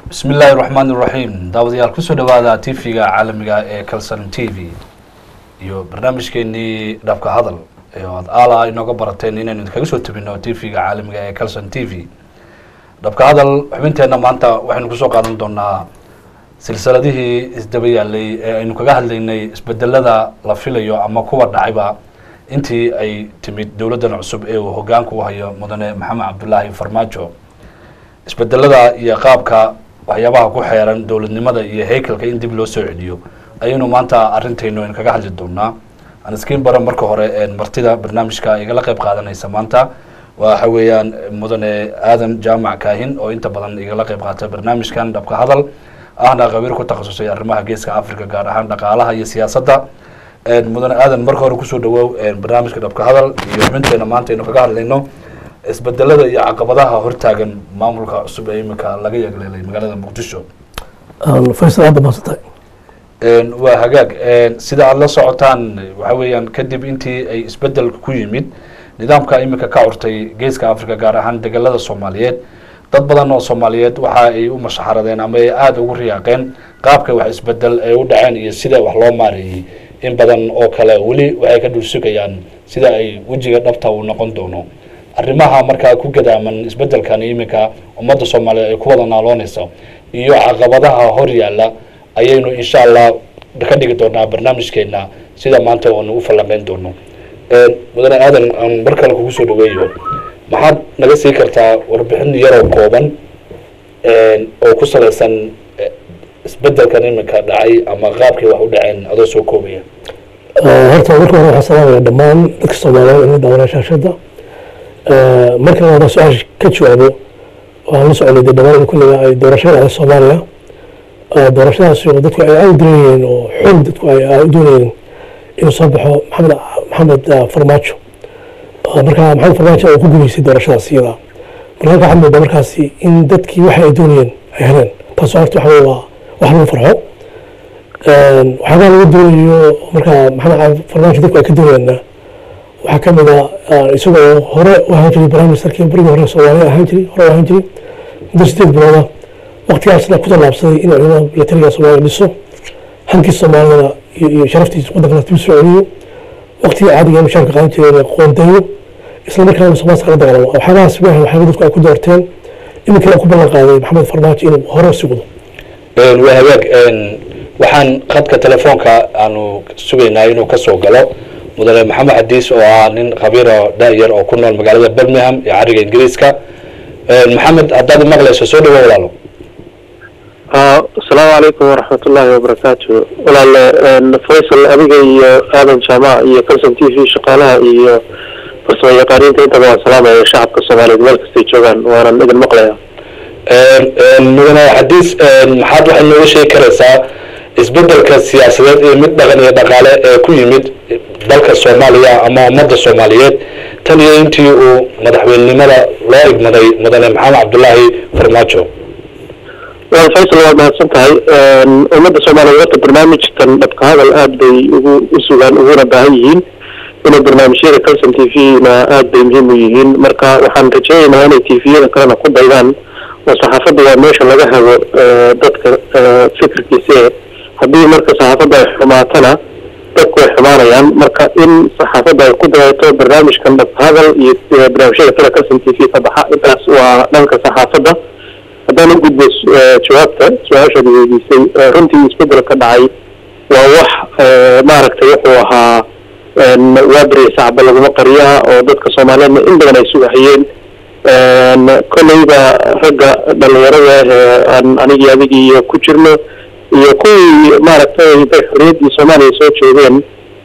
بسم الله الرحمن الرحيم داوديال كسو دوادا تيفيغا عالميغا كالسن تيفي iyo barnaamijkeeni dhabka hadal ee aad aala inooga barateen inaynu kaga soo tabino tv-ga caalamiga ee Kalson TV dhabka hadal xubinteena maanta waxaynu ku soo qaadan doonaa silsiladihii isdaba yaalay ee aynu kaga hadlaynay isbedelada la filayo ama kuwa dhacayba intii ay timid dawladdan cusub ee uu hoggaanku u hayo mudane Maxamed Cabdullaahi Farmaajo isbedelada iyo qaabka waxyaabaha ku xeeran dawladnimada iyo haykalka in dib loo soo celiyo ayaynu maanta arintaynu in kaga hadli doonaa aan iskiin baran marka hore martida barnaamijka igala qayb qaadanaysa maanta waxa weeyaan mudane aadan jaamac kaahin oo inta badan igala qayb qaata barnaamijkan dhabka hadal ahna qabiir ku takhasusay arrimaha geeska Afrika gaar ahaan dhaqaalaha iyo siyaasadda mudane aadan marka hore ku soo dhawow barnaamijka dhabka hadal iyo xubinteena maanta aynu kaga hadlayno isbedelada iyo caqabadaha hortaagan maamulka cusub ee imika laga yeegleelay magaalada Muqdisho faysal aad baasatay waa hagaag sida aad la socotaan waxa weeyaan kadib intii ay isbedel ku yimid nidaamka imika ka curtay geeska Afrika gaar ahaan degalada Soomaaliyeed dad badan oo Soomaaliyeed waxa ay u mashaxaradeen ama ay aad ugu riyaaqeen qaabka wax isbedel ay u dhaceen iyo sida wax loo maareeyay in badan oo kale wali waxay ka dhulsugayaan sida ay wajiga dhabta u noqon doono arrimaha markaa ku gadaaman isbedelkan imika ummadda Soomaaliyeed ay ku wada naaloonayso iyo caqabadaha hor yaala ayaynu insha Allah ka dhigi doonaa barnaamijkeena sida maanta oo nagu falanqeyn doono mudane aadan aan markale kugu soo dhaweeyo maxaad naga sii kartaa warbixin yar oo kooban oo ku saleysan isbedelkan imika dhacay ama qaabkii wax u dhaceen adoo soo koobaya horta marka hore waxaan salaamayaa dhammaan dadka Soomaaliyeed ee daawanaya shaashada marka hore su'aal ka jawaabo waxaan la socday dhammaan kulliga ay doorashada Soomaaliya doorashadaas oo dadku ay aad u doonayeen oo xul dadku ay u doonayeen inuu soo baxo Maxamed Farmaajo marka Maxamed Farmaajo oo ku guuleystay doorashadaas iyada marka waxaan moodaa markaasi in dadkii waxa ay doonayeen ay heleen taas horta waxa waa wax lagu farxo waxa lagu doonayo marka Maxamed Farmaajo dadku ay ka doonayeen waxa ka mid ah isagoo hore u ahaan jiray barnaamijkii bariga hore Soomaaliya ahaan jiray dadka bilowda waqtigaasna ku talaabsaday in ciidamada militariga Soomaaliya dhiso halkii Soomaalida iyo sharaftiisa waddanka la soo celiyo waqtiga caadiga ah mushaarka qaadan jiray qoondeeyo isla markaana Soomaaliya kala dagaalamo waxaas waxa dadku ay ku doorteen imika ku ballan qaaday Maxamed Farmaajo inuu hore u sugdo waa hagaag waxaan khadka telefoonka aanu sugaynaa inuu ka soo galo mudane Maxamed Xadiis oo ah nin khabiir oo daayar oo ku nool magaalada Birmingham ee cariga Ingiriiska Maxamed haddaad maqlayso soo dhawow walaalo السلام عليكم ورحمة الله وبركاته ولا فيصل أبيك آدم جامع كلسن تي في شقالها بس ما يقارين تبع السلام على الشعب الصومالي مالك استيجوغان وانا نقل مقليا مدنا حديث محاد waxay nooga sheegi karaysaa isbedelka siyaasadeed ee mid dhaqan iyo dhaqaale ee ku yimid dalka Soomaaliya ama ummadda Soomaaliyeed tan iyo intii uu madaxweynenimada loo igmaday mudane Maxamed Cabdullaahi Farmaajo فيصل ما سنتهاي ومدة سومالية وقت برنامج كان دبك هذا الآب بي وسوغان وغونا باهيين إنه برنامج هذا كلسن تي في ما آب بي مهميين مركا وحان رجاي ما هاني تي في هذا كان قد أيضان وصحافة دوا ميشا لغاها دادك فكر كيسيه هذه مركا صحافة حماتنا دادك وحماريان مركا إن صحافة قدرة برنامج كان دبك هذا برنامج هذا كلسن تي في فبحا إباس ونالك صحافة haddaan u gudbo jawaabta su-aashaad weydiisay runtii isbedel ka dhacay waa wax maaragtay wuxuu ahaa waabri sacba laguma qariyaa oo dadka Soomaaliyeedna in badan ay sugahayeen kolleyba ragga dhalinyarada aan anigii adigii iyo ku jirno iyo kuwii maaragtay bay xorriyaddii Soomaaliya soo joogeen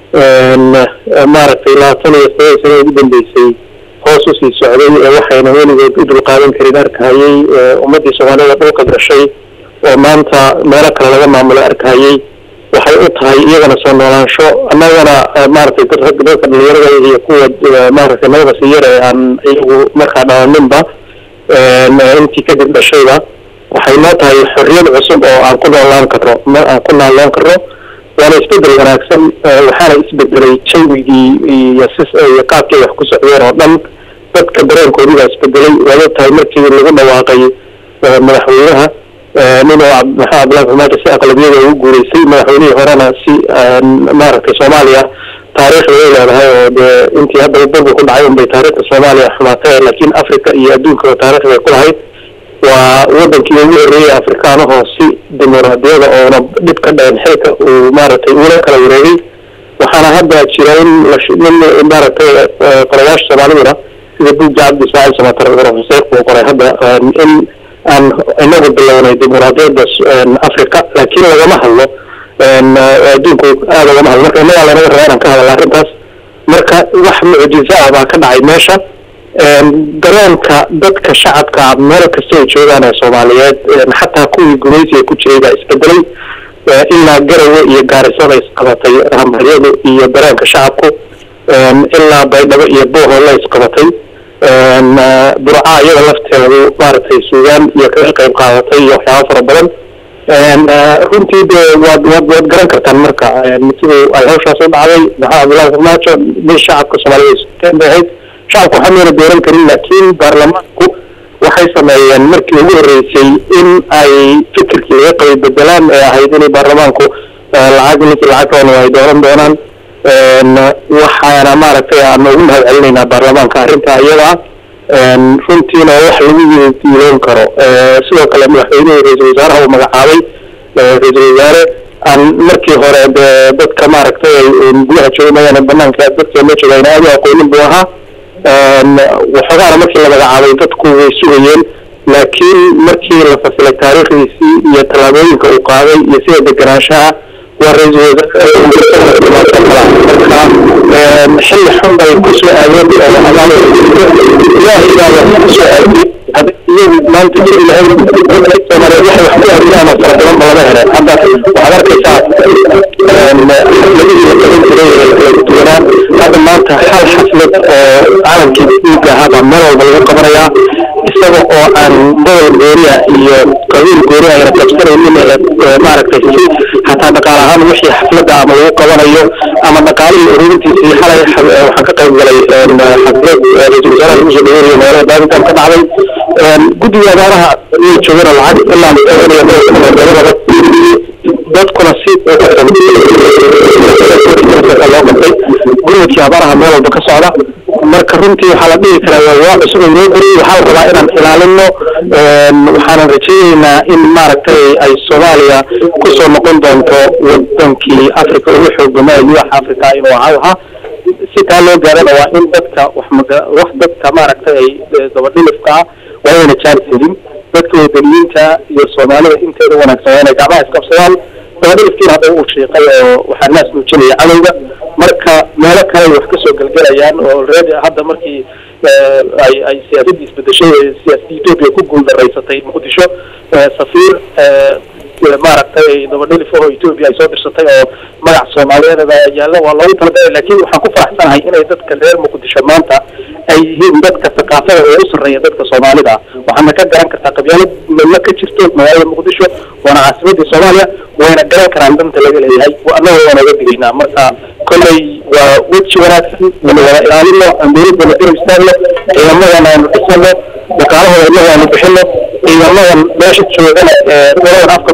maaragtay 27 sano ugu dambeysay hoos u sii socday waxayna weligood u dulqaadan karin arkayay ummadii Soomaaliyeed dhulka gashay oo maanta meelo kale laga maamulo arkayay waxay u tahay iyagana soo noolaansho annagana maaragtay dadka dhalinyarada iyo kuwa maaragtay nabada siyare aan iyagu markaa dhalaninba intii kadib dhashayba waxay noo tahay xorriyad cusub oo aan ku noolaan karno waana isbedel wanaagsan waxaana isbedelay jawigii iyo qaabkii wax ku socdeen oo dhan dadka dareenkoodii baa isbedelay waad tahay markii lagu dhawaaqay madaxweynaha ninoo maxaa cabdullahi farmaajo si aqlabiyada ugu guuleysay madaxweynihii horena si maaragtay soomaaliya taariikhda ay leedahay oo dee intii hadda burbu ku dhacay unbay taariikhda soomaaliya xumaatay laakiin africa iyo adduunka taariikhda ay ku lahayd waa wadankii ugu horreeyay afrikaanahoo si dimuqraadiyada oona dhib ka dhacin xilka uu maaragtay ula kala wareegay waxaana hadda jira in maaragtay qorayaasha soomaaliduna sida buugga cabdi ismaaciil samatar profeseek uu qoray hadda in aan inagu bilownay dimuqraadiyadda africa laakiin lagama hadlo adduunku aada lagama hadlo marka innagaa lanaga rabaa inaan ka hadalna arrintaas marka wax mucjizo ah baa ka dhacay meesha dareenka dadka shacabka meel kasta ay joogaan ee soomaaliyeed xataa kuwii gumaysiga ku jiray baa isbedelay ilaa Garowe iyo Gaarisa bay isqabatay hambaryadu iyo dareenka shacabku ilaa Baydhabo iyo Booho la isqabatay burca iyada lafteedu maaragtay suugaan iyo ka qayb qaadatay iyo waxyaabo fara badan runtii waad garan kartaan marka siduu ay hawshaas u dhacday maxaa cabdullahi farmaajo nin shacabka soomaaliyeed ahayd shacabku waxaa meena dooran karin laakiin baarlamaanku waxay sameeyeen markii ugu horreysay in ay fikirkii laga qabay bedelaan ee ahayd inay baarlamaanku lacag ay dooran doonaan waxaana maaragtay aan ugu mahad celinaynaa baarlamaanka arrinta iyada runtiina wax lagu yiiloon karo sidoo kale madaxweynuhu ra-iisul wasaaraha uu magacaabay ra-iisul wasaare aan markii hore dadka maaragtay gudaha joogamayaan banaanka dadka ma joogaan aad u aqoonin buu ahaa waxoogaana markii la magacaabay dadku way sugayeen laakiin markii la fasilay taariikhdiisii iyo tallaabooyinka uu qaaday iyo sida deganaanshaha waa ra-iisul wasaare xilli xun bay ku soo aadeen ilaahay baa ku soo aadiyey iyagu maanta jiri lahayd soomaaliyeed waxay wax ku aadiyaan oo fara badan ba laga helay hadda waxaad arkaysaa xafladihii la qaban jiray ee kala duwanaa hadda maanta hal xaflad oo calankii dhiigga ahaabaa meel walba lagu qabanayaa isaga oo aan gobol gooriya iyo qabiil gooriya ayna qabsanaynin maaragtay si xataa dhaqaale ahaan wixii xafladda ama lagu qabanayo ama dhaqaalihii ururintiisii xalay waxaan ka qayb galay xaflad ra-iisul wasaaraha lagu soo dhaweeriyo magaalada baaditaan ka dhacday guddiga abaaraha way joogeen lacag ilaa dadkuna si loo qabtay gurmadkii abaaraha meel walba ka socda marka runtii waxaa la dhihi karaa waa cusub oo loo guriyey waxaa la rabaa inaan ilaalino waxaanan rajaynaynaa in maaragtay ay Soomaaliya ku soo noqon doonto wadankii Afrika ugu xoogganaa yuuxa Afrika inuu ahaa si taa loo gaarana waa in dadka wax dadka maaragtay ay dabadhilifka waa inay jaarsidin dadka wadaniyiinta iyo Soomaalida inteeda wanaagsan inay gacmaha iskabsadaan dabadhilifkiina hadda uu sheeqay oo waxaa naas muujinaya cadowga marka meelo kale wax ka soo galgalayaan oo already hadda markii ay siyaasadda isbedeshay siyaasadda Ethiopia ku guuldareysatay Muqdisho safiir maaragtay dabadhilif oo Ethiopia ay soo dirsatay oo magac Soomaaliyeed yaalla waa loogu talagalay laakiin waxaan ku faraxsanahay inay dadka reer Muqdisho maanta ay yihiin dadka thaqaafada oo u sarreeya dadka Soomaalida waxaana ka garan kartaa qabyaalad meelo ka jirto magaalada Muqdisho waana caasimadda Soomaaliya wayna garan karaan danta laga leeyahay annaga waan uga digaynaa marka kolley waa weji wanaagsan wala ilaalino amniyaddana garab istaagno ciidamadan aynu dhisano dhaqaalahooda aynu bixino ciidamadan meesha joogana dowladda afka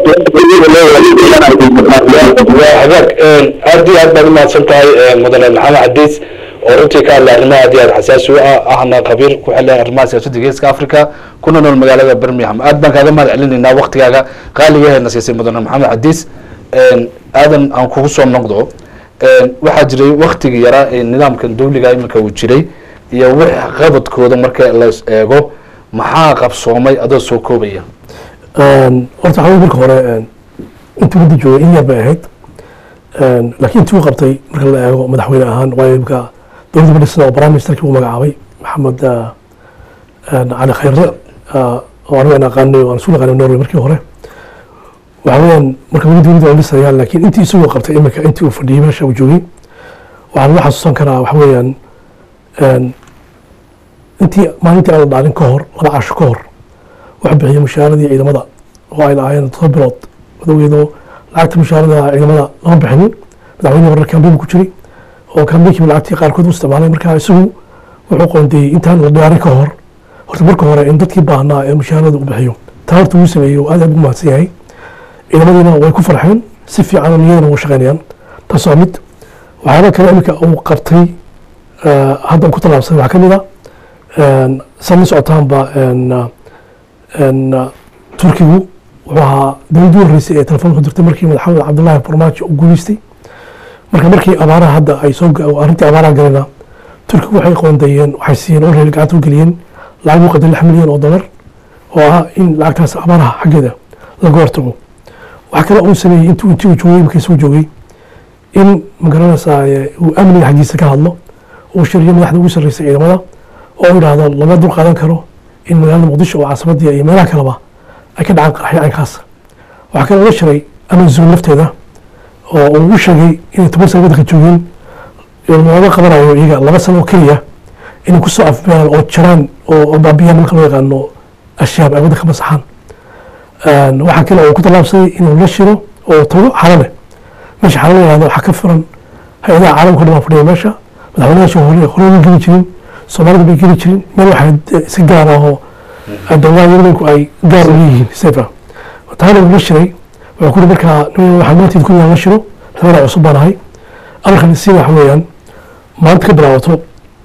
aad iyo aad baad umahadsan tahay mudane maxamed cadiis oo runtii ka hadlay arrimaha aad iyo aad xasaasi u ah ahna khabiir ku xilay arrimaha siyaasadda geeska Afrika kuna nool magaalada Birmingham aad baan kaaga mahad celinaynaa waqtigaaga qaaliga ah ee nasiisay mudane maxamed cadiis aadan aan kugu soo noqdo waxaa jiray waqtigii yaraa ee nidaamkan dawliga iminka uu jiray iyo wixii qabadkooda marka la eego maxaa qabsoomay adoo soo koobaya horta waxaa marka hore intii muddo joogay in yar bay ahayd laakiin intii uu qabtay marka la eego madaxweyne ahaan waayo imka dowladda madhisan oo prime ministerkii uu magacaabay maxamed cali khayre oo anigu aan aqaanay oo aan isu naqaanay Norway markii hore waxaa weeyaan marka weli dowladda waa dhisayaan laakiin intii isagoo qabtay imika intii uu fadhiyey meesha uu joogay waxaa lagu xasuusan karaa waxa weeyaan intii maalintii aan la dhaalin ka hor 2 casho ka hor waxa bixiyay mushaaradii ciidamada oo ay lahaayeen 7 bilood wadawgeedo lacagta mushaarada ciidamada lama bixinin madaxweyne warar kambeyn ku jiray oo kambeynki lacagtii qaarkood u isticmaalay markaa isagu wuxuu qoondeeyay intaan la dhaarin ka hor horta marka hore in dadkii baahnaa ee mushaarada u bixiyo taarta uu sameeyey oo aad ugu mahadsan yahay ciidamadiina way ku farxeen si fiican niyadana uga shaqeynayaan taas waa mid waxyaaba kale iminka uu qabtay hadda ku tallaabsan waxaa ka mid a san la socotaanba turkigu wuxuu ahaa dowladdii horreysay ee telefoonka dirtay markii madaxweyne cabdullaahi farmaajo uu guuleystay markii abaaraha hadda ay arrintii abaaraha galena turkigu waxay qoondeeyeen waxay siiyeen oo reer gacanta u geliyeen lacag u qadar 6 milyan oo dollar oo ah in lacagtaas abaaraha xaggeeda laga hortago waxa kale uu sameeyey intuu joogay markii soo joogay in magaranaysaa uu amniga xaggiisa ka hadlo uu shiryo madaxda ugu sarreysay ciidamada oo yidhaahdo lama dul qaadan karo in magaalada muqdisho oo caasimadii iyo meelaha kaleba ay ka dhacaan qaraxyo caynkaas waxaa kale laga shiray amazon lafteeda oo uu ugu sheegay inay 10 sano waddanka joogeen looga qabanayo iyaga 2 sano oo keliya inay ku soo afbeelaan oo jiraan oo baabiyaan marka loo yaqaano ashaab ay waddanka masaxaan waxaa kale oo ku tallaabsaday inuu la shiro oo tago xalale meesha xalale yidhahdo waxaa ka furan hay-adaha caalamka dhan waa fadhiya meesha madaxweynayaasha hore ma geli jirin soomaalida bay geli jirin meel waxay si gaar ah oo dawladaha yurbanku ay gaar u leeyihiin sefa taana uu la shiray wuxuu kuri markaa waxaa maanteed ku la shiro madaxweyne cusub baan ahay amarkan si waxa weeyaan maanta ka bilaabato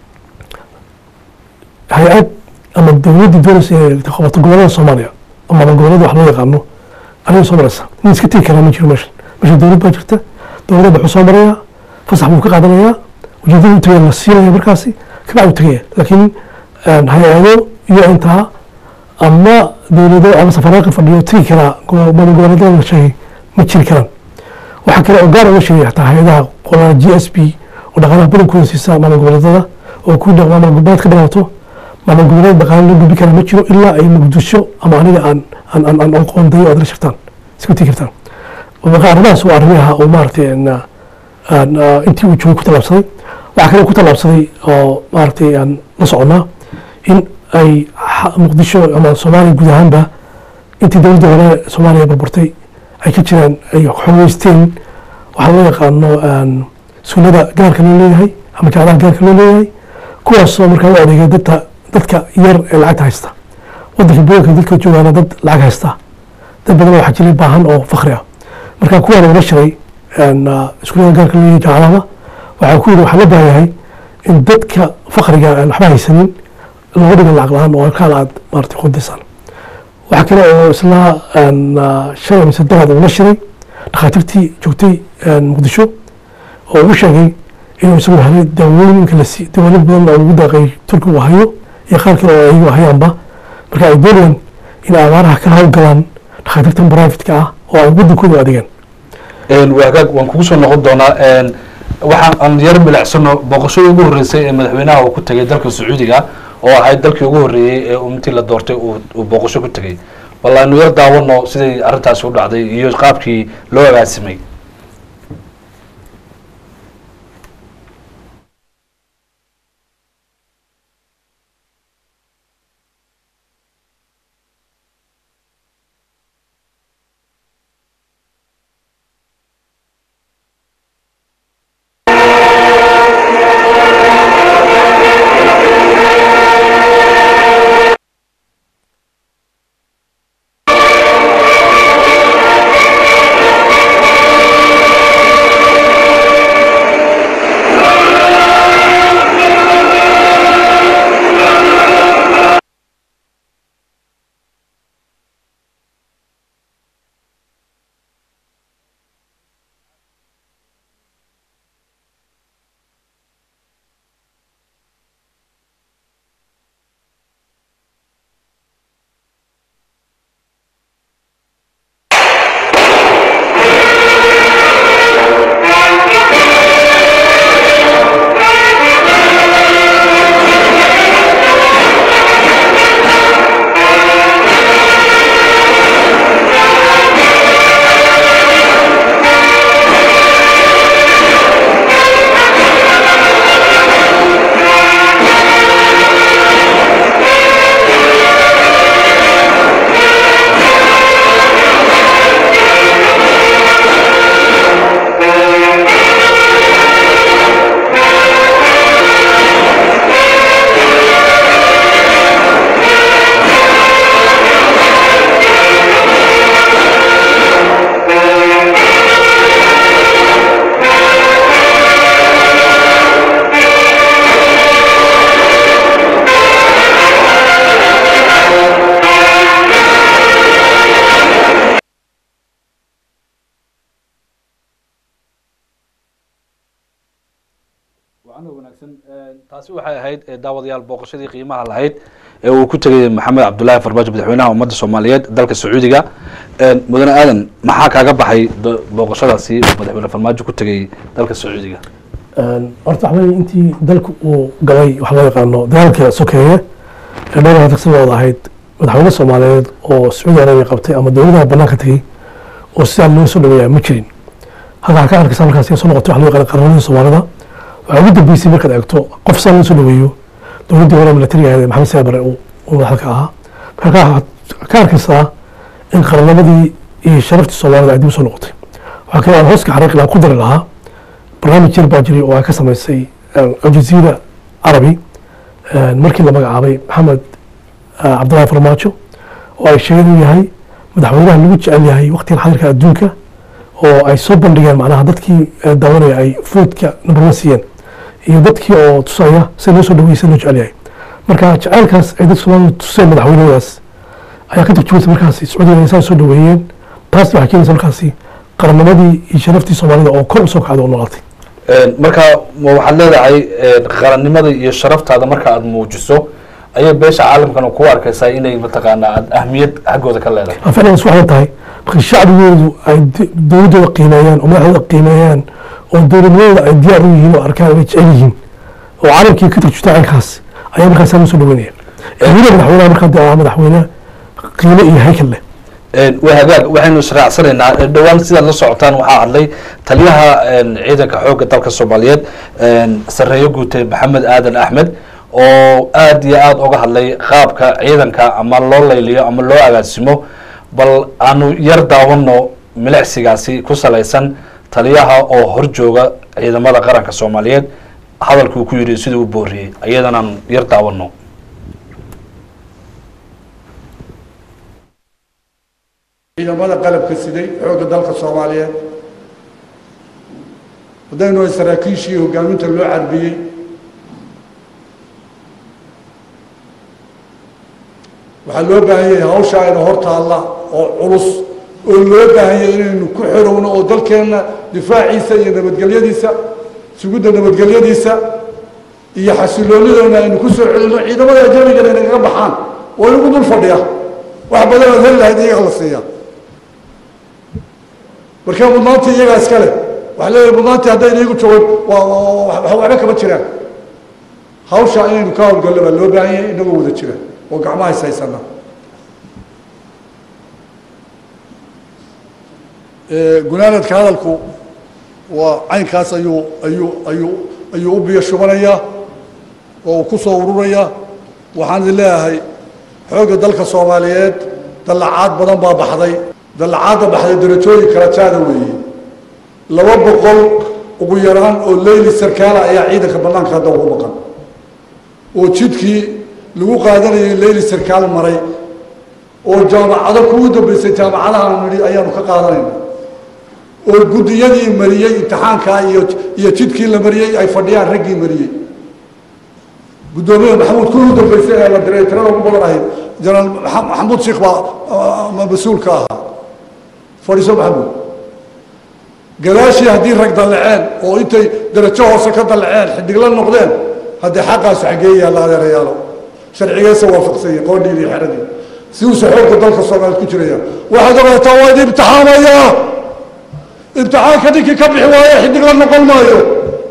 hay-ad ama dowladdii doonaysa inay qabato gobollada soomaaliya ama gobollada wax loo yaqaano aniga soo maraysa nin iska tegi karaa ma jiro meesha dowlad baa jirta dowladda wuxuu soo marayaa fasax buu ka qaadanayaa ujeedada u tagaya la siinaya markaasi kabacdi u tagaya laakiin hay-ado iyo intaa ama dowlado ama safaraaqa fadhiyo tegi karaa gobollada la sheegay ma jiri karaan waxaa kale oo gaar uga sheegay xataa hay-adaha qolada g s b oo dhaqaalaha badankooda siisa maamul goboleedada oo ku maamul goboleed ka dhalato maamul goboleed dhaqaale loo gudbi karaa ma jiro ilaa ay muqdisho ama aniga aan qoondayo aad la shirtaan isku tegi kartaan marka arrimahaas waa arrimaha oo maaragtay intii uu joogay ku tallaabsaday waxaa kale ku tallaabsaday oo maaragtay aan la soconnaa in ay muqdisho ama soomaaliya guud ahaanba intii dowladda hore soomaaliya burburtay ay ka jiraan ay xoogeysteen waxaa loo yaqaano sunnada gaarka loo leeyahay ama jaclaha gaarka loo leeyahay kuwaasoo markaa u adeegay dadka yar ee lacagta haysta waddanka boolka dadka joogaana dad lacag haysta dad badan waxaa jiray baahan oo fakri ah marka kuwaan ula shiray iskuulada gaarka loo leeyahay jaclahaba waxaa ku yidhi waxaa la baayahay in dadka fakriga aan waxba haysanin looga dhigo lacag la-aan oo halkaan aad maaragtay qoondaysaan waxaa kale oo isla shalay mise daraad uu la shiray dhakhaatiirtii joogtay muqdisho oo uu sheegay inuu isagu helay daawooyinka daawooyin badan oo ugu daaqay turkigu hayo iyo qaar kale oo ayagu hayaanba marka ay doonayaan in abaaraha ka hawlgalaan dhakhaatiirtan brivatka ah oo ay waddankooda adeegaan waagaag waan kugu soo noqon doonaa waxaan aan yar milicsano booqashadii ugu horreysay ee madaxweynaha uu ku tegay dalka sacuudiga oo ahayd dalkii ugu horreeyey ee intii la doortay uu booqasho ku tegay bal aynu yar daawano siday arrintaasi u dhacday iyo qaabkii loo agaasimay taasi waxay ahayd daawadayaal booqashadii qiimaha lahayd ee uu ku tegay maxamed cabdullaahi farmaajo madaxweynaha ummadda soomaaliyeed dalka sacuudiga mudane aadan maxaa kaaga baxay booqashadaasi madaxweyne farmaajo ku tegay dalka sacuudiga horta waxbay intii dalku uu galay waxa loo yaqaano dagaalka sokeeye ee dhowr dagsadooda ahayd madaxweyne soomaaliyeed oo sacuudi arabiya qabtay ama dowladaha banaanka tegey oo sidaa loo soo dhaweeyaa ma jirin halkaa ka arkaysa markaas soo noqotay waxa loo yaqaan qaranimada soomaalida waxaa ugu dambeysay markaad eegto qof saa loo soo dhaweeyo dowladdii hore militariga ahayd maxamed siyaad barre uu madaxda ka ahaa marka waxaad ka arkaysaa in qarannimadii iyo sharaftii soomaalida ay dib u soo noqotay waxaa kale aan hooska xariiqi lahaa ku dari lahaa barnaamij yar baa jiray oo ay ka samaysay aljaziira carabi markii la magacaabay maxamed cabdullaahi farmaajo oo ay sheegeen inuu yahay madaxweynaha lagu jecel yahay waqtigan xadirka adduunka oo ay soo bandhigeen macnaha dadkii daawanaya ay foodka number one siiyeen iyo dadkii oo tusaya si loo soo dhaweeyay si loo jecel yahay marka jacaylkaas ay dadka soomaalida tuseen madaxweynahoodaas ayaa ka turjumaysa markaasi sacuudiga inay soo dhaweeyeen taas waxay keenaysa markaasi qarannimadii iyo sharaftii soomaalida oo kor usoo kacday oo noolaatay marka waxaad leedahay qarannimada iyo sharaftaada marka aad muujiso ayay beesha caalamkana ku arkaysaa inay mataqaanaa aad ahmiyad xaggooda ka leedahay ficlan is waxay tahay marka shacbigoodu ay dowladdooda qiimeeyaan oo madaxdooda qiimeeyaan oo dowladnimadooda ay diyaar u yihiin oo arkaan inay jecel yihiin oo caalamkii ka turjuta caynkaas ayaa markaas loo soo dhaweynaya weliba madaxweynaha markaa dee madaxweyne qiime iyo haykal leh waa hagaag waxaynu israacsanaynaa dhowaan sidaad la socotaan waxaa hadlay taliyaha ciidanka xoogga dalka soomaaliyeed sareeyo guutay maxamed aadan axmed oo aad iyo aada uga hadlay qaabka ciidanka ama loo layliyo ama loo agaasimo bal aanu yar daawano milicsigaasi ku salaysan taliyaha oo horjooga ciidamada qaranka soomaaliyeed hadalkuu ku yidhi siduu u booriyey ayadan aanu yar daawano ciidamada qalabka siday xoogga dalka soomaaliyeed haddaynu saraakiishii hogaaminta loo carbiyey waxaa loo baahan yahay hawsha ayna hor taalla oo culus oo loo baahan yahay inaynu ku xorowno oo dalkeenna difaaciisa iyo nabadgelyadiisa sugidda nabadgelyadiisa iyo xasiloonideena aynu ku soo celino ciidamada ajnabigana inagaga baxaan oo inagu dul fadhiya wax badan ood heli lahayd iyaga la siiya markaa mudnaantii iyagaa iska leh waxaa leeyahay mudnaantii haddayna igu joogan waxba kama jiraan hawsha inaynu ka howlgallo baa loo baahan yahay inagoo wada jira oo gacmaha is haysana gunaanadka hadalku waa caynkaas ayuu u biyo shubanayaa oo ku soo ururayaa waxaan idin leeyahay xoogga dalka soomaaliyeed dallacaad badan baa baxday dallacaadda baxday darajooyin kala jaada weeye 200 ugu yaraan oo leyli sarkaala ayaa ciidanka bannaanka hadda ugu maqan oo jidkii lagu qaadanayay leyli sarkaal maray oo jaamacado kugu dambeysay jaamacadaha nidhi ayaanu ka qaadanayna oo guddiyadii mariyey imtixaankaa iyo jidkii la mariyey ay fadhiyaan raggii mariyey guddoomiye maxamuud kugu dambeysay ee la diray tirada ugu badan ahayd jenaraal maxamuud sheekh baa mas-uulka ahaa fadhiiso maxamuud gadaashii haddii rag dallaceen oo intay darajo hoose ka dallaceen xidigla noqdeen haddii xaqaasu xaggee yaalla adeerayaalo sharcigeesa waafaqsanya qoodhiin iyo xeradii si uusa xoogga dalka soomaaliyeed ku jiraya waxaad ogaataa waa idin imtixaamayaa imtixaanka ninkii ka bixi waaye xidigla noqon maayo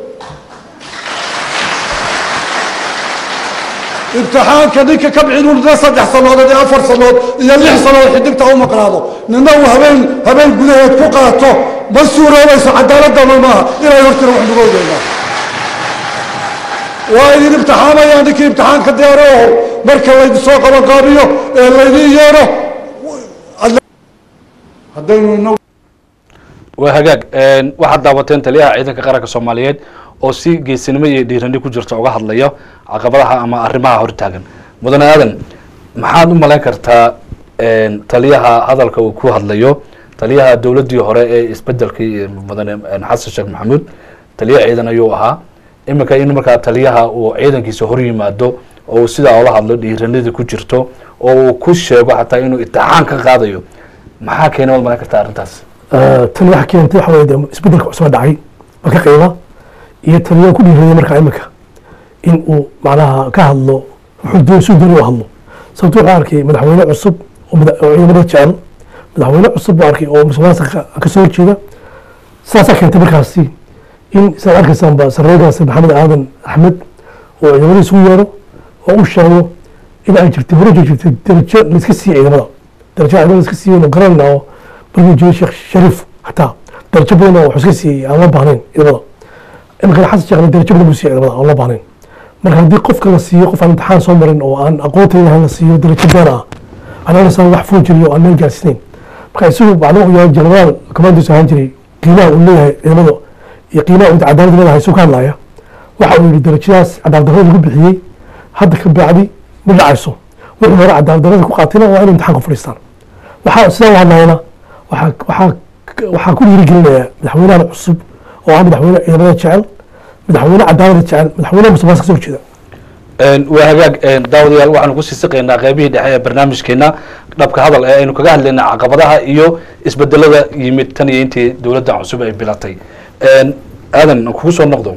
imtixaanka ninka ka bixin uu 3 sannadood iyo 4 sannadood iyo 6 sannadood xidigta u maqnaado nina uu habeen gudaheed ku qaato ma suuroobayso cadaaladana maaha inay hortira wax lagu ogeeyaan waa idin imtixaamayaan ninkii imtixaanka diyaaroo marka laydin soo qabanqaabiyo ee laydin yeero haddaynu waa hagaag waxaad daawateen taliyaha ciidanka qaranka soomaaliyeed oo si geesinimo iyo dhiirani ku jirta uga hadlayo caqabadaha ama arrimaha hortaagan mudane aadan maxaad u malayn kartaa taliyaha hadalka uu ku hadlayo taliyaha dowladdii hore ee isbedelkii mudane xasan sheekh maxamuud taliya ciidan ayuu ahaa iminka in markaa taliyaha uu ciidankiisa hor yimaado oo uu sidaa ula hadlo dhiiranidii ku jirto oo uu ku sheego xataa inuu imtixaan ka qaadayo maxaa keenay waad malayn kartaa arrintaas tan waxa keentay waxa weeye isbedelka cusub dhacay marka qiimo iyo taliyo ku dhiiranay marka imika in uu macnaha ka hadlo wuxuu suu doonay u hadlo sababto wuxuu arkay madaxweyne cusub oo ciidamada jecel madaxweyne cusub buu arkay oo musuqmaasuqa ka soo horjeeda saasaa keentay markaasi in sidaad arkaysaanba sarreegaasi maxamed aadan axmed oo ciidamada isugu yeero oo u sheego in ay jirtay hore jirtay darajo laiska siiyey ciidamada darajo ciidamada laiska siiyey oo garanayna oo markii joogay sheekh shariif xataa darajo badan oo wuxuu iska siiyey aan loo baahnayn ciidamada imikana xasan sheekhna darajo badan buu siiyey ciidamada aan loo baahnayn marka haddii qofka la siiyo qof aan imtixaan soo marin oo aan aqoonta lahayn la siiyo darajo been ah anagana wax fuu jiriyo aan meel gaarsiinayn marka isagu macnaha uu yahay jenaraal commandos ahaan jiray qiimaha uu leeyahay ciidamada iyo qiimaha uu cadaalad leedahay isuu ka hadlaya waxa uu yidhi darajadaas cadaalad darrada lagu bixiyey hadda ka bacdi ma dhacayso wixii hore cadaalad darrada ku qaatayna waa inay imtixaan ku fadhiistaan waxaa sidaa u hadlayana waxaa ku dhiirigelinaya madaxweynahan cusub oo ah madaxweyne ciidamada jecel madaxweyne cadaalada jecel madaxweyne musuqmaasuqa kasoo horjeeda waa hagaag daawadayaal waxaanu kusii siqaynaa qeybihii dhexe ee barnaamijkeena dhabka hadal ee aynu kaga hadlaynaa caqabadaha iyo isbedelada yimid tan iyo intii dowladdan cusub ay bilatay aadan kugu soo noqdo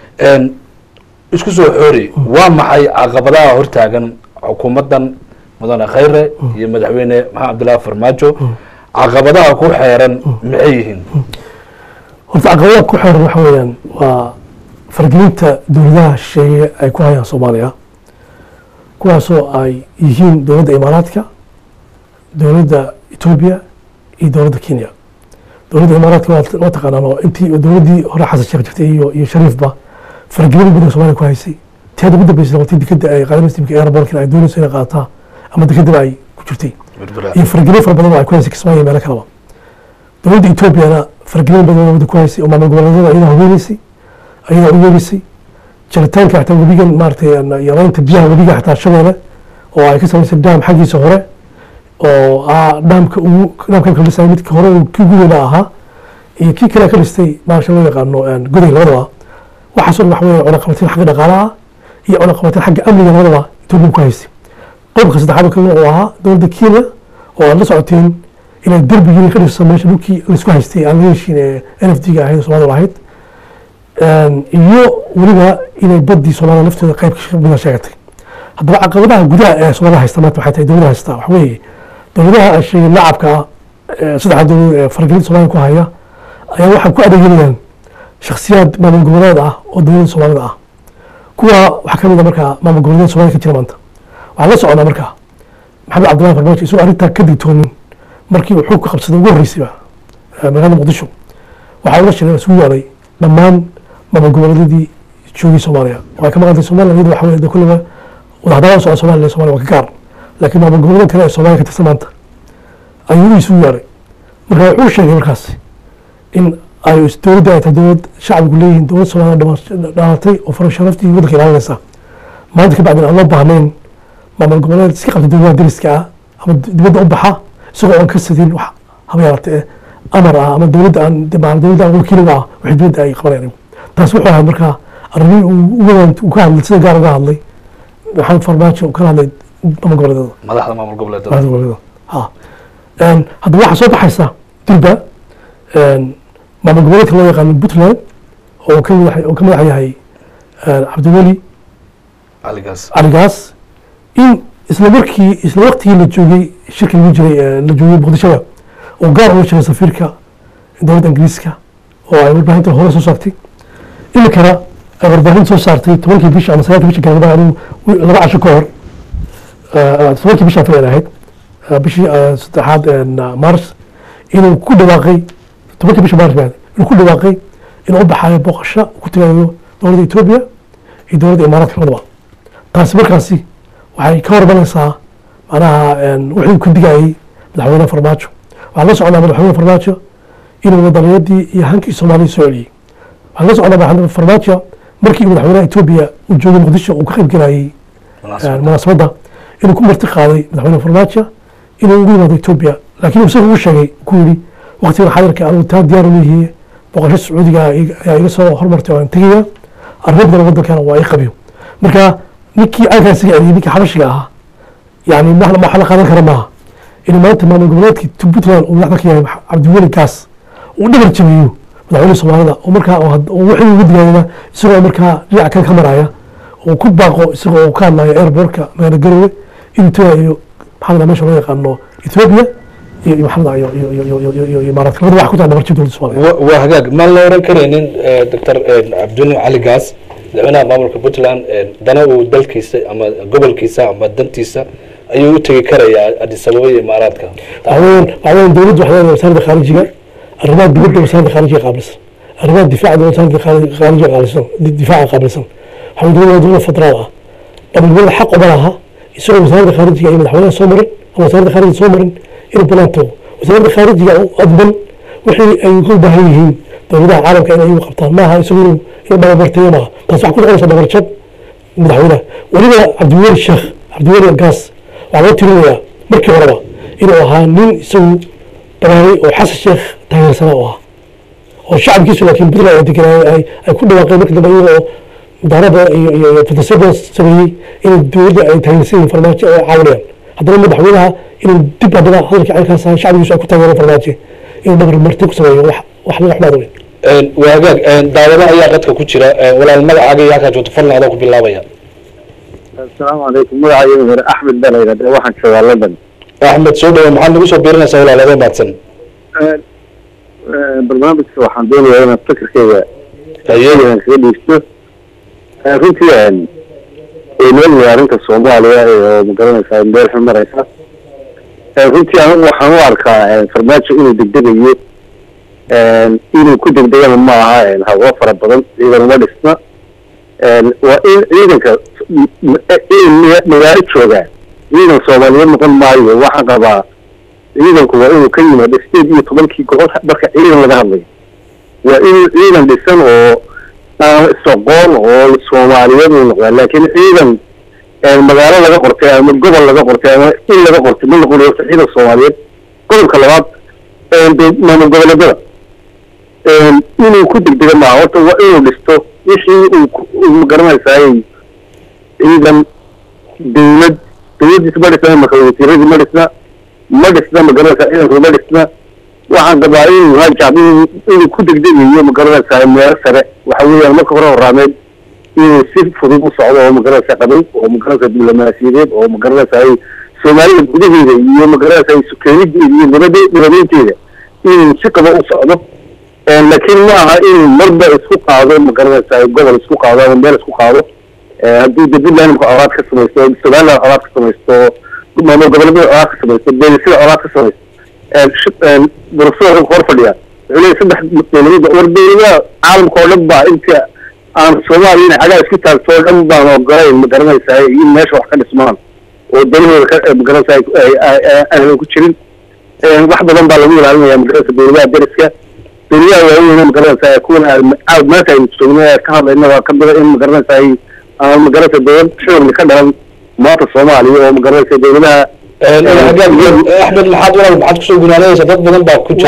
isku soo xoori waa maxay caqabadaha hortaagan xukuumaddan mudane khayre iyo madaxweyne maxamed cabdullaahi farmaajo caqabadaha ku xeeran maxay yihiin horta caqabadaha ku xeeran waxa weeyaan waa fargelinta dowladaha shisheeye ay ku hayaan soomaaliya kuwaasoo ay yihiin dowladda imaaraadka dowladda etoobiya iyo dowladda kenya dowladda imaaraadka waa taqaanaan oo intii dowladdii hore xasan sheekh jirtay iyo shariifba fargelin badan soomaaliya ku haysay tii hadda ugu dambeysay waqtii dekeda ay qaadanaysa imika airbortkina ay doonayso inay qaataa ama dekedaba ay ku jirtay iyo fargelin fara badan oo ay ku haysay kismaayo iyo meelo kaleba dowladda etoobiyana fargelin badan oo ku haysay oo maamul goboleedyada iyada hubeynaysay ayadaa u yeelisay jaritaanka xataa webigan maaratay yaraynta biyaha webiga xataa shabeelle oo ay ka samaysay dhaam xaggiisa hore oo dhaamkan ka dhisay midka hore uu kii gudayna ahaa iyo kii kale ka dhistay maasha loo yaqaano goday labadaba waxaas oo waxa weeye cunaqabateen xagga dhaqaalaha iyo cunaqabateen xagga amniga labadaba etoobiya ku haysay qodobka saddexaad kale oo ahaa dowladda kenya oo aad la socoteen inay derbigii ka dhiso meesha dhulkii laisku haystay aan laga heshiin ee NFD-ga ahayd soomaalida lahayd iyo weliba inay baddii soomaalida laftooda qayb kamida sheegatay haddaba caqabadaha gudaha ee soomaalida haysta maanta waxay tahay dowladda haysta waxa weeye dowladaha sheegay lacabka saddexda dowladood ee faragelinta soomaalida ku haya ayaa waxay ku adeeganayaan shakhsiyaad maamul goboleed ah oo dowladda soomaalida ah kuwa waxaa kamid a markaa maamul goboleed soomaalida ka jira maanta waxaan la soconaa markaa maxamed cabdullahi farmaajo isagoo arrintaa ka digtoonin markii uu xogka qabsaday ugu horreysayba magaalada muqdisho waxaa ula sheegay isugu yeeray dhammaan maamul goboleedyadii joogay soomaaliya oo ay ka maqantay somaliland iyada waxa weye kulliba wadahadalada socda somaliland somalia waa ka gaar laakiin maamul goboleed kale ee soomaaliya ka tirsan maanta ayuu isugu yeeray marka wuxuu sheegay markaas in ay dowladda ay tahay dowlad shacbigu leeyihiin dowlad soomaaliya dhalatay oo farasharaftii waddanka ilaalinaysa maanta kabacdin aan loo baahnayn maamul goboleed iska qabtay dowladaha dariska ah ama dibadda u baxa isagoo aan ka sadin wax haba yaraatee amar ah ama dowladda aan dowladda aan wakiiliga ah wixii dowladda ay qabanayaan taas wuxuu ahayd markaa arrimihii uu ka hadlay sida gaar uga hadlay maxamed farmaajo kala hadlay maamul goboleedyada madaxda maamul goboleedyada ha haddaba waxaa soo baxaysa dilba maamul goboleedka loo yaqaano puntland oo ka madax yahay cabdiweli caligaas in isla waqtigii la joogay shirka lagu jiray la joogay muqdishada oo gaar uga jiray safiirka dowladda ingiriiska oo ay warbaahinta hore soo saartay iminkana ay warbaahinta soo saartay 10kii bisha ama 9kii bisha galabaa laba casho ka hor 10kii bisha afar ahayd bishii saddexaad mars inuu ku dhawaaqay 10kii bisha mars inuu ku dhawaaqay inuu u baxayo booqasho ku tagayo dowladda Ethiopia iyo dowladda Imaaraadka labadaba taasi markaasi waxay ka horbanaysaa macnaha wixii ku digayay madaxweyne farmaajo waxaa la socdaa madaxweyne farmaajo inuu waddaniyadii iyo hankii Soomaaliya soo celiyay waxaa la socdaa madaxweyne farmaajo markii madaxweynaha Ethiopia uu joogay Muqdisho uu ka qayb galayay munaasabadda inuu ku marti qaaday madaxweyne farmaajo inuu ugu yimaado Ethiopia laakiin isagu uu sheegay ku yidhi waqtigan xadirka anigu taa diyaar u leeyahay boqosho Sacuudiga ayaa iga soo hormartay oo aan tegaya arrimadan waddankana waa ay qabiyo marka ninkii aankaasi celiyay ninkii xabashiga ahaa yani ma la qaadan kara maaha in maanta maamul goboleedkii Puntland uu madaxda ka yahay cabdiweli kaas uu dhabar jabiyo madaxweyne Soomaalida oo markaa wixii ugu digayna isagoo markaa dhinaca kale ka maraya uu ku baaqo isagoo uu ka hadlayo airportka magaalada garowe in Ethiopia iyo maxaa meesha loo yaqaano Ethiopia iyo maxaa iyo imaaraadka wax ku tahay barjid dowladda Soomaaliya waa hagaag ma la oran kareenin Dr. Cabdullah Ali Gaas madaxweynaha maamulka Puntland dana uu dalkiisa ama gobolkiisa ama dantiisa ayuu u tagi karayaa Addis Ababa iyo imaaraadka waxaan dowladdu waxay leedahay wasaaradda khaarijiga arrimaha dibadda wasaaradda khaarijiga qaabilsan arrimaha difaaca wasaaradda khaarijiga qaabilsan difaaca qaabilsan waxaan dowladda federal ah dowladda xaq u laha isagoo wasaaradda khaarijiga iyo madaxweynaha soo marin ama wasaaradda khaarijiga soo marin inuu banaanto wasaaradda khaarijiga adban wixii ay ku baahan yihiin dowladaha caalamka inay u qabtaan maaha isagoo inuu dhabarteeyo maaha taas waxaa ku dhacaysa dhabarjab madaxweynaha weliba cabdiweli gaas waxaa loo tirinayaa markii horeba inuu ahaa nin isagu baraarey oo xasan sheekh taageersana u ahaa oo shacabkiisu laakiin puntland ay deganaayen ay ku dhawaaqeen markii dambe iyagoo mudaarada iyo fadasada sameeyey inay dowladda ay taageersan yihiin farmaajo ay caawinayaan haddana madaxweynaha inuu dib haddana hadalkii caynkaas ahaa shacabkiisu ay ku taageereen farmaajo inuu dhabar marti ku sameeyo wax laga xumaada weyn waa hagaag daawado ayaa qadka ku jira walaal magacaaga iyo halkaa joogto fadlan adoo ku bilaabaya السلام عليكم مدعي أحمد بليلة واحد شغال لبن أحمد سودة محمد نقول بيرنا سوالة لذا باتسن برنامج waxaan doonayaa inaan fikirkeyga ayaan kaga dhiibto runtii inuu arrinta Soomaaliya ee magaranaysa meel xun maraysa runtii anigu waxaan u arkaa farmaajo inuu degdegayo inuu ku degdegana ma aha hawo fara badan ciidan ma dhisna waa in ciidanka magaalo jooga ciidan Soomaaliyeed noqon maayo waxaan qabaa ciidanku waa inuu ka yimaado 18 gobol marka ciidan laga hadlayo waa inuu ciidan dhisan oo soqoon oo Soomaaliyeed uu noqdo laakiin ciidan magaalo laga qortay ama gobol laga qortay ama in laga qortay ma noqonayo ciidan Soomaaliyeed gobolka labaad maamul goboleedyada inuu ku degdego ma horta waa inuu dhisto wixii uu magaranaysaa ciidan dowladdiisa ma dhisna madaxweynaha ma dhisna magaranaysaa ciidanku ma dhisna waxaan qabaa inuu hajab inuu ku degdegayo magaranaysaa meel sare waxa weeyaan marka hore horaameed inuu si fudud u socdo oo magaranaysaa qabay oo magaranaysaa diblomaasiyadeed oo magaranaysaa Soomaalida gudaheeda iyo magaranaysaa sukeenida iyo nabadeynteeda inuu si qaba u socdo laakiin ma aha inuu marba isku qaado magaranaysaa gobol isku qaado ama meel isku qaado haddii Puntland ku colaad ka samaysto Soomaaliland colaad ka samaysto maamul goboleedyada colaad ka samaysto beelisada colaad ka samaysto professor hor fadhiya wuxuu saddex dowladda warbaahinta caalamka oo dhan baa inta aan Soomaaliya xagaa isku taagto dhan baan ogolayn magaranaysaa in meesha wax ka dhismaan oo dowladda ka magaranaysaa ay ku jirin wax badan baa lagu ilaalinayaa magaranaysaa dowladda dariska dowladda waa inay magaranaysaa kuwan aad maanta ay Soomaaliya ka hadlayna waa ka badan in magaranaysaa magaranaysaa dowlad xoog ka dhalan maanta Soomaaliya oo magaranaysaa dowladaha أحمد محمد ولا محمد كسر جنانية سدد بدن باكوتشر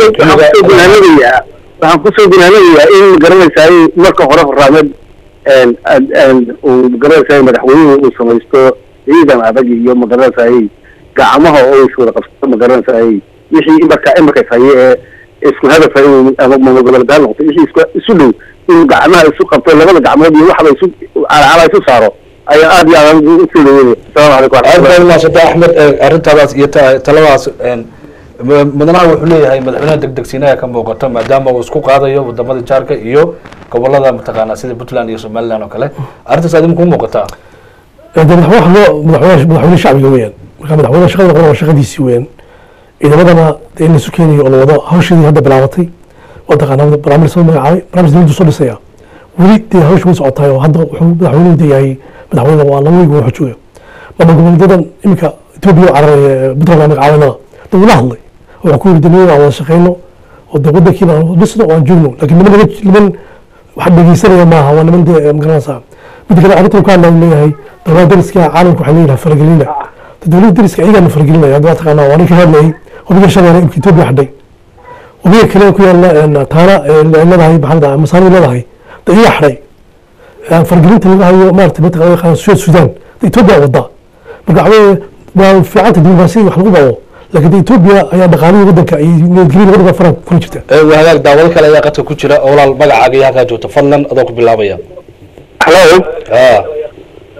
waxaan kusoo gunaanayaa in magaranaysaa marka hore horaameed magaranaysaa madaxweynuhu uu samaysto ciidan adag iyo magaranaysaa gacmaha oo iswada qabsato magaranaysaa wixii markaas haye ee isku hadaf ama maamul goboleedka noqdo wixii isu dhow in gacmaha isu qabto labada gacmood iyo waxba isu cala isu saaro ayaa aad iyo aad u filayo. Assalaamu calaykum. aad baa sida Axmed arintadaas iyo taladaas mudanaha wuxuu leeyahay madaxweynaha degdegsiinaya ka muuqata maadaama uu isku qaadayo wadamada jaarka iyo gobolada mataqaana sida Puntland iyo Somaliland oo kale arintaas aad ku muuqataa madaxweynaha shacbiga weeyaan marka madaxweynaha shaqada qoran shaqadiisii weeyaan ciidamadana in la sukeeniyo oo la wado hawshii hadda bilaabatay oo taqaanaa barnaamij soo magacaabay barnaamij dowladdu soo dhisaya weli dee hawshu way socotaay oo hadda wuxuu madaxweynuhu leeyahay madaxweynaha waa laba weyn wuxuu jooga maamul goboleedyadan iminka Itoobiya cararaya Puntland magacaabana dowladda hadlay wuxuu ku yiri dowladda wada shaqeyno oo dowladda kiina dhisno oo aan joogno laakiin niman wax dhageysanaya maaha waa niman magaranaysaa mid kale arrintan ku hadlaan leeyahay dowladda dariska caalamku waxay leeyahay faragelina dowladda dariska iyaga faragelinaya hadda taqaanaa waa ninka hadlayay وبيجي شغله يمكن توبي حدي وبيجي كلام كيا تارا اللي هاي بحال مسالي اللي هاي تيجي حري فرقلين اللي هاي ما ارتبط غير خلاص شو السودان توبيا وضع بقى في عاد الدبلوماسية وحلو بقى لكن توبيا هي بقالي ودك يجري ودك فرق كل شيء وهذا داول كلا يا قط كوتشرا أول البقعة جاها جو تفنن أدوك بالله بيا hello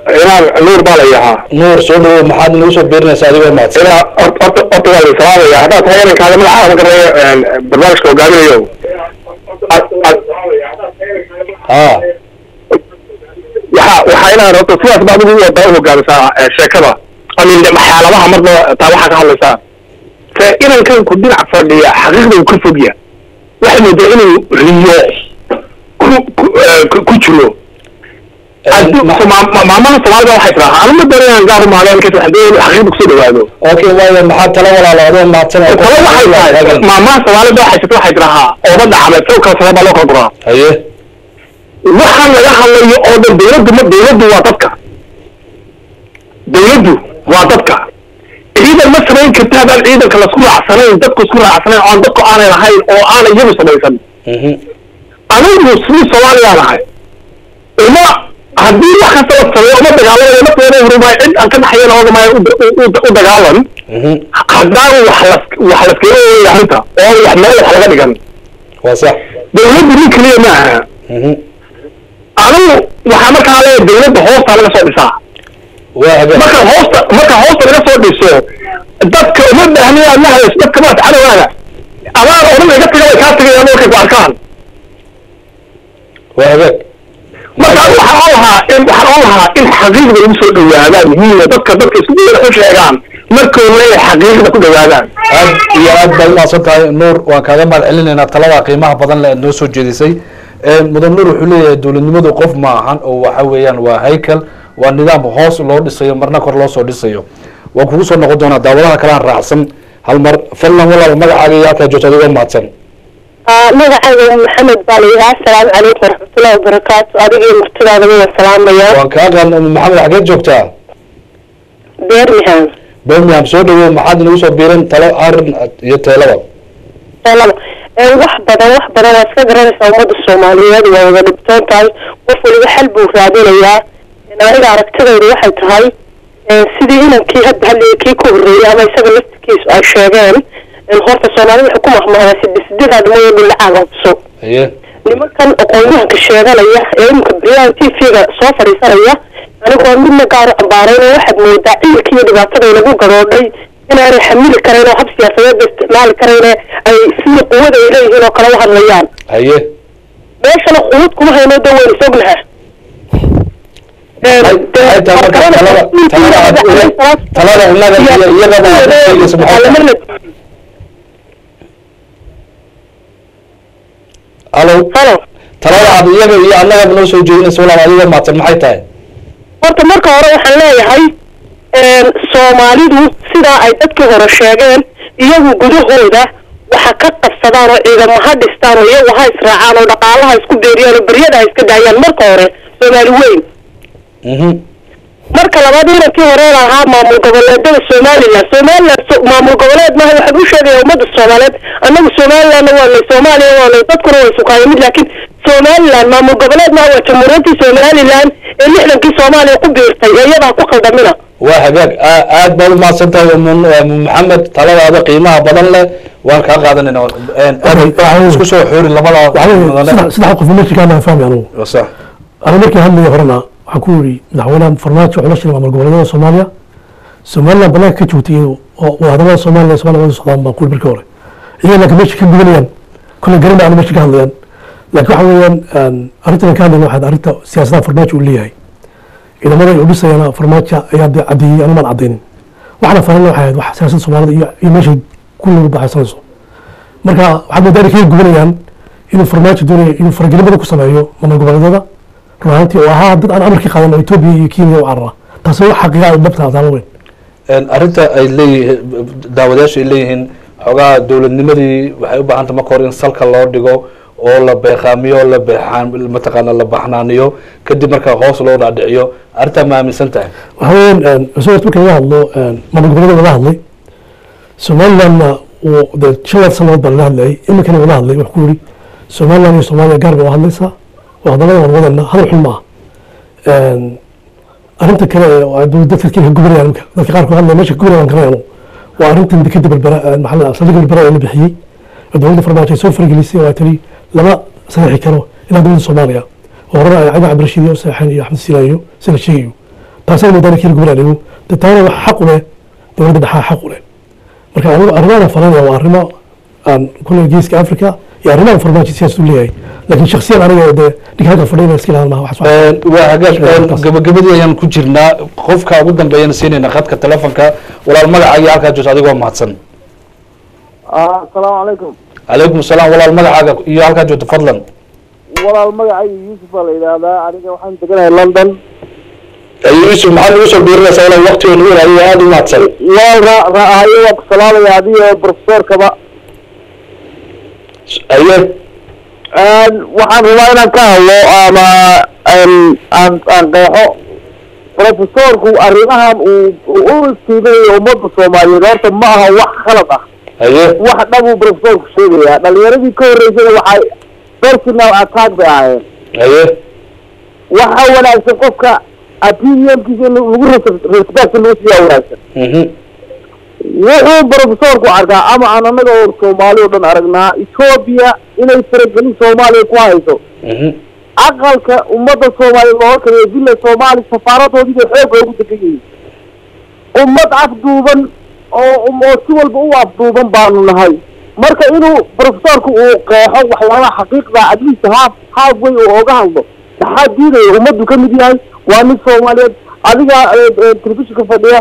nuur baa la yahaa nuur soo dhawow maxaad nagu soo biirinaysaa adigoo mahadsan horta waa la salaamaya haddaad tahay inankaaga magacaada ma garanaya barnaamijka hogaaminayo waxaa inaan horta sidaas ba adigu baa hogaamisaa sheekada amin xaaladaha marna taa waxaa ka hadlaysaa fa inankan ku dhinac fadhiya xaqiiqda uu ka fogya waxay moodaa inuu riyo ku jiro maamaha soomaalida waxay tirahaa anuma doonayaan gaar umaadeen kas hadee xaqiiqda kusoo dhawaado okay waayo maxaa tala walaalaadoo mahadsan tala waxay tahay maamaha soomaalida waxay tirahaa ooba dhacameed saw kala sabab baa loo kala duraa haye waxaan laga hadlayo oo dhan dawladdu waa dadka dawladdu waa dadka ciidan ma samayn karta hadaan ciidanka lasku raacsanayn dadku isku raacsanayn oon dadku aanay lahayn oo aanay iyagu samaysan anigu sidii soomaaliyaan ahay uma haddii wax kasta la sameeyo uma dagaalamayo nafteeda hurumaayo cid aan ka dhaxayana ogamaayo u dagaalan haddaan wax laskaga oogaya arrinta oo wax meel wax laga dhigan waa sax dawladdu nin keliya ma aha anigu waxaa markaa leeya dawladda hoosta laga soo dhisaa marka hoosta laga soo dhiso dadka uma baahniya aad la hadayso dadka maad cadawaaga adaan odhan iga taga way kaa tagayaan markay ku arkaan waa hagaag marka waxaan oo lahaa in xaqiiqda ugu soo dhawaadaan muhiima dadka isku dayada u sheegaan markoodna inay xaqiiqda ku dhawaadaan aad iyo aad baad umahadsan tahay nuur waan kaaga mahad celinaynaa talada qiimaha badan le aad noo soo jeedisay mudan nuur wuxuu leeyahay dowladnimadu qof ma ahan oo waxa weeyaan waa haykal waa nidaam hoos loo dhisayo marna kor loo soo dhisayo waan kugu soo noqon doonaa daawadaha kalean raacsan hal mar fadlan walaal magacaaga iyo halkaa joogta adigoo mahadsan magacayga maxamed baa la yidhaha asalaamu calaykum waraxmatullahi wabarakaatu adigii martidaada wada salaamaya waan kaa qaan maxamed xageed joogtaa birmingham soo dhawow maxaad inagu soo biiran talo arin iyo teelada wax badan waa iska garanaysaa ummadda soomaaliyeed waa wada dhibtoon tahay qof waliba xal buu raadinayaa aniga aragtidaydu waxay tahay sidii inankii hadda hadlaya kii ka horreeyay ama isaga laftikiisu ay sheegeen horta soomaalida waxay ku mahmahdaa sididaa dhimayo dhilacaaga hubso nimankan aqoon-yahanka sheeganaya ee iminka brian t v-ga soo fadhiisanaya anigoo midna gaar u cambaarayna waxaad moodaa ciilka iyo dhibaatada lagu garoodhay inaanay xamili karayn oo hab siyaasadeed isticmaali karayn ay sida quwada ay leeyihiin oo kale u hadlayaan meeshana quwad kuma hayno da waynu sognaha halo talada aad iyaga iyo annagaba noo soo jeedinaysa walaal adiga mahadsan maxay tahay horta marka hore waxaan leeyahay soomaalidu sidaa ay dadkii hore sheegeen iyagu gudahooda waxa ka qabsadaan oo ciidamo ha dhistaan oo iyagu ha israacaan oo dhaqaalaha isku beeriyaan oo beryada ha iska daayaan marka hore soomaali weyn marka labaad inankii hore lahaa maamul goboleedada somaliland maamul goboleed maaha waxaan u sheegaya ummadda soomaaliyeed annagu somalilandna waanay soomaaliya waanay dadkuna way sukaaya mid laakiin somaliland maamul goboleed maaha waa jamhuuriyaddii somaliland ee lixdankii soomaaliya ku biirtay ee iyadaa ku khaldamina waa hagaag aad baad umahadsan tahay maxamed taladaada qiimaha badan leh waan kaa qaadanayna isku soo xoori labada saddex qof meesha kaan fahmi anugu sax ana markii hadlaya horena waxaan ku yiri madaxweynaha farmaajo wuxuu la shiray maamul goboleedyada soomaaliya somaliland banaanka ka joogtay oo wadamada soomaaliya wada socdaan baan ku yiri markii hore iyaga laakiin meesha ka gudanayaan kulle garan baa meesha ka hadlayaan laakiin waxa weeyaan arrintan ka hadlayna waxaad arrinta siyaasadaha farmaajo uu leeyahay ciidamada ay u dhisayana farmaajo ayaa caddeeyey anu maan caddaynin waxaana fahanna waxay ahayd wax siyaasadda soomaalida iyo meeshay ku lagu baxaysanayso marka waxaad moodaa inay kaga gubanayaan inuu farmaajo doonayo inuu faragelin badan ku sameeyo maamul goboleedyada run ahaantii oo ahaa dad aan amarkii qaadan oo etoobiya iyo kenya u carara taasi wax xaqiiqa dhabta taalo weyn arrinta ay leeyihiin daawadayaasha ay leeyihiin xoogaha dowladnimadii waxay u baahanta marka hore in salka loo dhigo oo la beeqaamiyo la mataqaana la baxnaaniyo kadib markaa hoos loo dhaadhiciyo arrintaa ma aaminsan tahay waxa weeyaan cusubad marka laga hadlo maamul goboleedyada laga hadlay somalilandna de shan sanadood baa laga hadlayay iminkana laga hadlay wax ku yiri somaliland iyo soomaaliya gaar bay u hadlaysaa wadamada wadana hadal xun maaha arrinta kale dadka kale gubanayaan dadka qaarkood hadlay meesha gubanayaan garanayaan waa arrintan dekada berbera maxaa saldhigga berbera ee la bixiyey dowladda farmaajo ay soo faragelisay oo ay tiri lama saxiixi karo ilaa dowladda soomaaliya oo horena ay cali cabdirashiid iyo saxan iyo axmed siilaayo sida sheegayo taasina moodaan kii gobol dhigo taana wax xaq u leh dowladda dhexe xaq u leh marka anigu arrimaha falanaya waa arrimo aan kulli geeska Afrika iyo arrimaha farmaajo siyaasad u leeyahay laakiin shakhsiyan aniga de ninka fadhiyay iska ilaalma wax waa hagaag gabagabadii ayaan ku jirnaa qofka ugu dambeeyana siinayna khadka telefonka walaal magacaaga halkaa joogto adigoo mahadsan asalaamu calaykum calaykum asalaam walaal magacaaga iyo halkaa joogto fadlan walaal magacayga yuusuf baa la yidhaahdaa aniga waxaan deganahay london yuusuf maxaad nagu soo biirinaysaa walaal waqtiga nagu ilaaliyo aada u mahadsan waa ra'aayo waa ku salaamaya adiga professorkaba aye waxaan rabaa inaan ka hadlo ama aan qeexo professorku arrimahan uu u istiimayo ummadda soomaaliyeed horta ma aha wax khalad ah aye wax dhabuu professorku sheegayaa dhalinyaradii ka horreysana waxay personal attack bay ahaayeen aye waxa wanaagsan qofka opinionkiisa in lagu respect lagu siiyaa wanaagsan wuxuu professorku arkaa ama aan anaga oo Soomaali oo dhan aragnaa Ethiopia inay faragelin Soomaaliya ku hayso aqalka ummadda Soomaaliyeed loo kaleeyo dil Soomaali safaaradoodii bay xoog ugu degan ummad afduuban oo si walba u afduuban baanu nahay marka inuu professorku uu qeexo waxyaalaha xaqiiqda at least half way oo oga hadlo maxaa diiday ummaddu ka mid yahay waa mid Soomaaliyeed adiga telefishinka fadhiya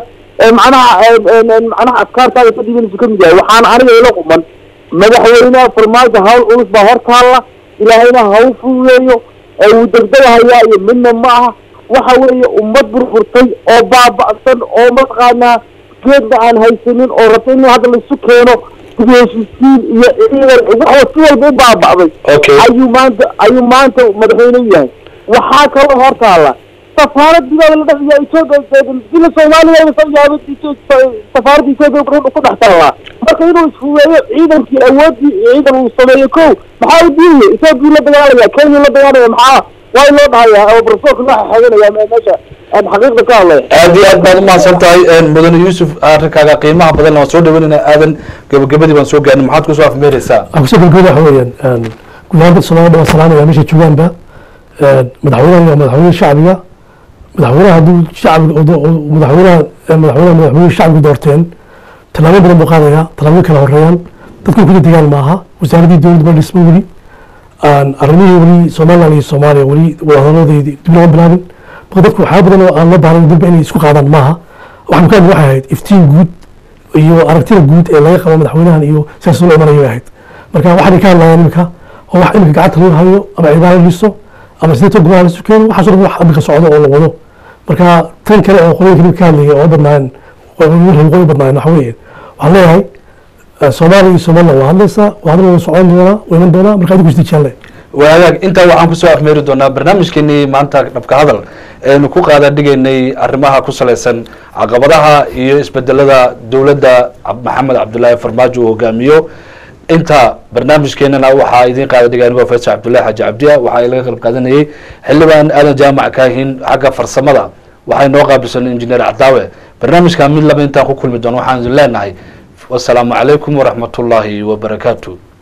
macnaha afkaartaada ka dhiganaysu ka mid yahay waxaan aniga ila quman madaxweynaha farmaajo hawl culus baa hortaalla ilaahayna ha u fududeeyo wuu degdegahayaa iyo midna ma aha waxa weeye ummad burburtay oo baaba'san oo mataqaanaa geedna aan haysanin oo rabta in hadda laisu keeno heshiisiin iyo ciidan waxa si walba u baaba'day ayuu maanta madaxweyne u yahay waxaa kaloo hortaalla سفارة بلاد الدنيا يسوق دين الصومالية يسوق سفارة يسوق كل حتى marka inuu isfuuyo ciidankii awoodii ciidan uu sameeyo ko maxaa u diiday isagoo la dagaalaya Kenya la dagaalaya maxaa way loo dhahayaa oo professorku waxa xaganaya meesha aan xaqiiqda ka hadlay aad iyo aad baad u mahadsantahay mudane Yuusuf arrinkaaga qiimaha badan oo soo dhaweynayna aadan gabagabadii baan soo gaarnay maxaad ku soo afmeeraysaa aku soo gabagabada waxa weeyaan gudaha Soomaaliya waa salaamaya meesha joogaanba madaxweynaha shacbiga madaxweynaha haduu shacbiga madaxweynaha shacbiga doorteen talaabo badan buu qaadayaa talaabo kala horeeyaan dadku ku degaan maaha wasaaradii dowladda baa dhismo weli arrimihii weli Soomaaliya iyo Soomaaliya weli wadahadaladeedii dib loo bilaabin dadku waxaa badan oo aan la baahan dib inay isku qaadaan maaha waxaan ka waxay ahayd iftiin guud iyo aragtida guud ee laga qabo madaxweynahan iyo siyaasad loo marayo ahayd marka waxaan ka hadlayaa imika oo wax imika gacanta lagu hayo ama ciidaha liso ama sidoo kale la sukeeyo waxa soo wax imika socdo oo la wado marka tan kale oo qodob ka hadlaya oo badnaan oo badnaan waxa weeye waxaan leeyahay Soomaaliya waa hadlaysaa waa hadal socon doona weyn doona marka adigu isdijaale wadaag inta waxaan ku soo afmeeri doonaa barnaamijkeeni maanta dhabka hadal ee ku qaada dhigaynay arrimaha ku saleysan caqabadaha iyo isbedelada dawladda Maxamed Cabdullaahi Farmaajo oo hogaamiyo inta barnaamijkeenana waxa idin qaada dhigaynay Faysal Cabdullaahi Xaaji Cabdiya waxa laga qalb qaadanayay xildhibaan aadan jaamac kaahin xagga farsamada waxay noo qaabilsan injineer Cadaawe barnaamijka mid laba inta ku kulmi doona waxaan leenahay والسلام عليكم ورحمة الله وبركاته.